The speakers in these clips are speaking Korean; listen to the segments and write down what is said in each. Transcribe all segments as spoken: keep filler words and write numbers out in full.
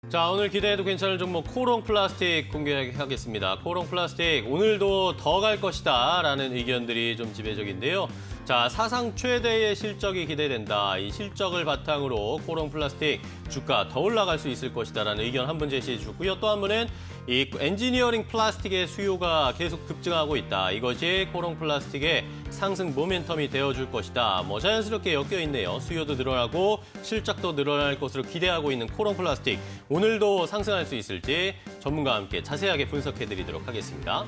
자, 오늘 기대해도 괜찮을 종목 코롱 플라스틱 공개하겠습니다. 코롱 플라스틱 오늘도 더 갈 것이다 라는 의견들이 좀 지배적인데요. 자, 사상 최대의 실적이 기대된다. 이 실적을 바탕으로 코롱 플라스틱 주가 더 올라갈 수 있을 것이다 라는 의견 한 분 제시해 주셨고요. 또 한 분은 이 엔지니어링 플라스틱의 수요가 계속 급증하고 있다. 이것이 코롱 플라스틱의 상승 모멘텀이 되어줄 것이다. 뭐 자연스럽게 엮여 있네요. 수요도 늘어나고 실적도 늘어날 것으로 기대하고 있는 코롱 플라스틱. 오늘도 상승할 수 있을지 전문가와 함께 자세하게 분석해드리도록 하겠습니다.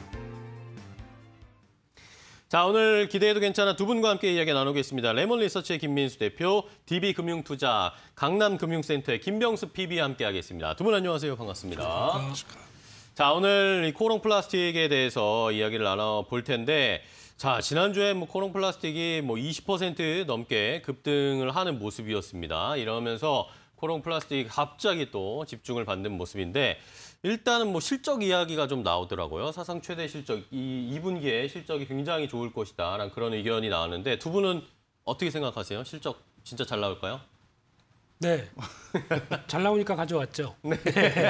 자, 오늘 기대해도 괜찮아 두 분과 함께 이야기 나누겠습니다. 레몬리서치의 김민수 대표, 디비금융투자, 강남금융센터의 김병수 피비와 함께 하겠습니다. 두 분 안녕하세요. 반갑습니다. 안녕하십니까. 자, 오늘 이 코롱 플라스틱에 대해서 이야기를 나눠볼 텐데, 자, 지난주에 뭐 코롱 플라스틱이 뭐 이십 퍼센트 넘게 급등을 하는 모습이었습니다. 이러면서 코롱 플라스틱이 갑자기 또 집중을 받는 모습인데, 일단은 뭐 실적 이야기가 좀 나오더라고요. 사상 최대 실적, 이 이 분기에 실적이 굉장히 좋을 것이다 라는 그런 의견이 나왔는데 두 분은 어떻게 생각하세요? 실적 진짜 잘 나올까요? 네. 잘 나오니까 가져왔죠. 네.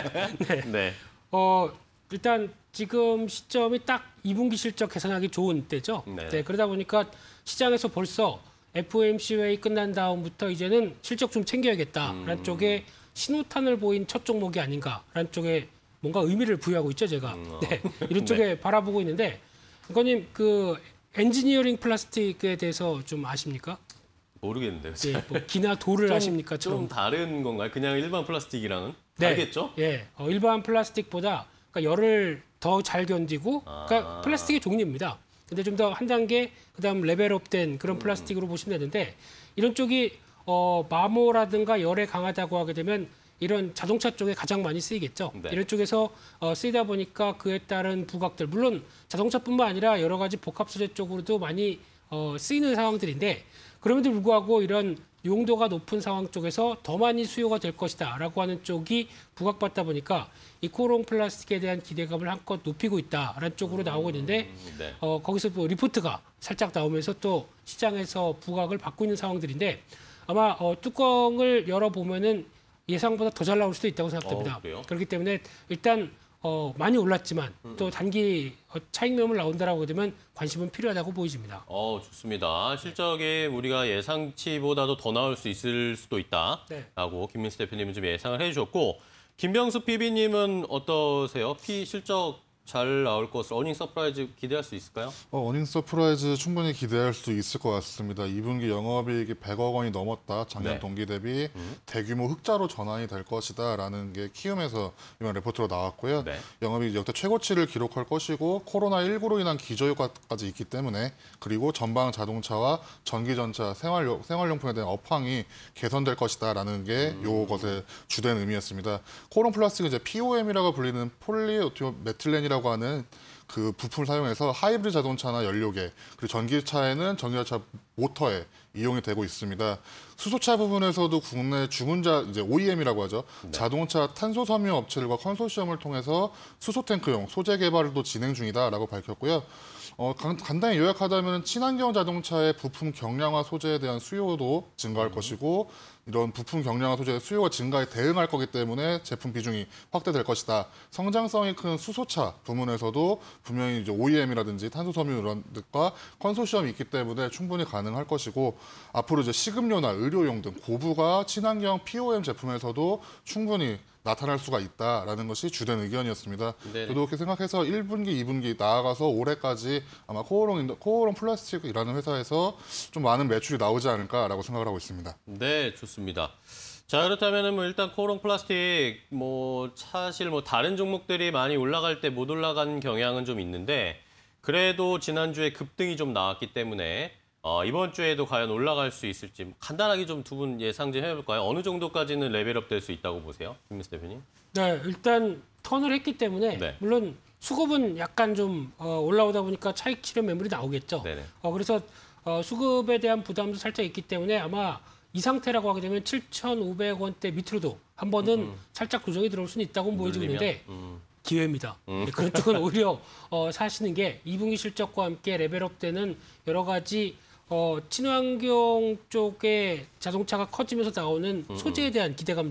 네. 네. 어, 일단 지금 시점이 딱 이 분기 실적 계산하기 좋은 때죠. 네. 네. 그러다 보니까 시장에서 벌써 에프오엠씨 회의 끝난 다음부터 이제는 실적 좀 챙겨야겠다라는 음. 쪽에 신호탄을 보인 첫 종목이 아닌가라는 쪽에 뭔가 의미를 부여하고 있죠, 제가. 음, 네, 이런 쪽에 네. 바라보고 있는데, 이거님 그 엔지니어링 플라스틱에 대해서 좀 아십니까? 모르겠는데요. 네, 뭐 기나 도를 좀, 아십니까? 좀 다른 건가요? 그냥 일반 플라스틱이랑은? 네. 다르겠죠? 예, 어, 일반 플라스틱보다 그러니까 열을 더 잘 견디고, 그러니까 아. 플라스틱의 종류입니다. 근데 좀 더 한 단계 그다음 레벨업된 그런 플라스틱으로 음. 보시면 되는데, 이런 쪽이 어, 마모라든가 열에 강하다고 하게 되면 이런 자동차 쪽에 가장 많이 쓰이겠죠. 네. 이런 쪽에서 어, 쓰이다 보니까 그에 따른 부각들, 물론 자동차뿐만 아니라 여러 가지 복합 소재 쪽으로도 많이 어, 쓰이는 상황들인데, 그럼에도 불구하고 이런 용도가 높은 상황 쪽에서 더 많이 수요가 될 것이다라고 하는 쪽이 부각받다 보니까 이 코롱 플라스틱에 대한 기대감을 한껏 높이고 있다라는 쪽으로 나오고 있는데, 음, 네. 어, 거기서 또 리포트가 살짝 나오면서 또 시장에서 부각을 받고 있는 상황들인데, 아마 어, 뚜껑을 열어보면은 예상보다 더 잘 나올 수도 있다고 생각됩니다. 어, 그래요? 그렇기 때문에 일단 어, 많이 올랐지만 또 단기 어, 차익 매물 나온다라고 되면 관심은 필요하다고 보여집니다. 어, 좋습니다. 실적이 우리가 예상치보다도 더 나올 수 있을 수도 있다라고 네. 김민수 대표님은 좀 예상을 해주셨고, 김병수 피비님은 어떠세요? 피 실적 잘 나올 것을 어닝 서프라이즈 기대할 수 있을까요? 어, 어닝 서프라이즈 충분히 기대할 수 있을 것 같습니다. 이 분기 영업이익이 백억 원이 넘었다. 작년 네. 동기 대비 음. 대규모 흑자로 전환이 될 것이다 라는 게 키움에서 이번 레포트로 나왔고요. 네. 영업이익 역대 최고치를 기록할 것이고, 코로나십구로 인한 기저효과까지 있기 때문에, 그리고 전방 자동차와 전기전차, 생활용, 생활용품에 대한 업황이 개선될 것이다 라는 게 음. 요것의 주된 의미였습니다. 코롱 플라스틱은 이제 피오엠이라고 불리는 폴리오티메틸렌이라고 하는 그 부품을 사용해서 하이브리드 자동차나 연료계, 그리고 전기차에는 전기자차 모터에 이용이 되고 있습니다. 수소차 부분에서도 국내 주문자 이제 오이엠이라고 하죠. 네. 자동차 탄소 섬유 업체들과 컨소시엄을 통해서 수소 탱크용 소재 개발도 진행 중이다라고 밝혔고요. 어, 간, 간단히 요약하자면 친환경 자동차의 부품 경량화 소재에 대한 수요도 증가할 음. 것이고, 이런 부품 경량화 소재의 수요가 증가에 대응할 거기 때문에 제품 비중이 확대될 것이다. 성장성이 큰 수소차 부문에서도 분명히 이제 오이엠이라든지 탄소섬유 이런 것과 컨소시엄이 있기 때문에 충분히 가능할 것이고, 앞으로 이제 식음료나 의료용 등 고부가 친환경 피오엠 제품에서도 충분히 나타날 수가 있다라는 것이 주된 의견이었습니다. 네네. 저도 그렇게 생각해서 일 분기, 이 분기 나아가서 올해까지 아마 코오롱, 코오롱 플라스틱이라는 회사에서 좀 많은 매출이 나오지 않을까라고 생각을 하고 있습니다. 네, 좋습니다. 자, 그렇다면은 뭐 일단 코오롱 플라스틱 뭐 사실 뭐 다른 종목들이 많이 올라갈 때 못 올라간 경향은 좀 있는데, 그래도 지난주에 급등이 좀 나왔기 때문에 어, 이번 주에도 과연 올라갈 수 있을지 간단하게 좀 두 분 예상 좀 해볼까요? 어느 정도까지는 레벨업 될 수 있다고 보세요? 김민수 대표님? 네, 일단 턴을 했기 때문에 네. 물론 수급은 약간 좀 어, 올라오다 보니까 차익 실현 매물이 나오겠죠. 네네. 어, 그래서 어, 수급에 대한 부담도 살짝 있기 때문에 아마 이 상태라고 하게 되면 칠천오백 원대 밑으로도 한 번은 음. 살짝 조정이 들어올 수는 있다고 보여지고 있는데 음. 기회입니다. 음. 네, 그런 쪽은 오히려 어, 사시는 게 이 분기 실적과 함께 레벨업되는 여러 가지 어, 친환경 쪽의 자동차가 커지면서 나오는 소재에 대한 기대감들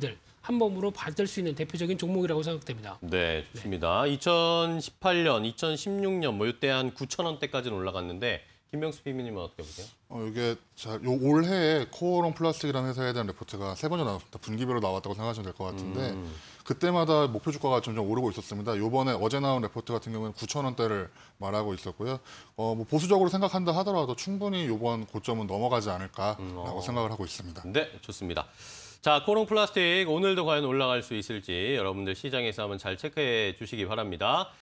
한 몸으로 받을 수 있는 대표적인 종목이라고 생각됩니다. 네, 좋습니다. 네. 이천십팔 년, 이천십육 년 뭐 이때 한 구천 원대까지는 올라갔는데 김명수 피디님은 어떻게 보세요? 어, 이게 자, 요 올해에 코오롱 플라스틱이라는 회사에 대한 레포트가 세 번째 나왔습니다. 분기별로 나왔다고 생각하시면 될 것 같은데 음. 그때마다 목표 주가가 점점 오르고 있었습니다. 이번에 어제 나온 레포트 같은 경우는 구천 원대를 말하고 있었고요. 어, 뭐 보수적으로 생각한다 하더라도 충분히 이번 고점은 넘어가지 않을까라고 음, 어. 생각을 하고 있습니다. 네, 좋습니다. 자, 코오롱 플라스틱 오늘도 과연 올라갈 수 있을지 여러분들 시장에서 한번 잘 체크해 주시기 바랍니다.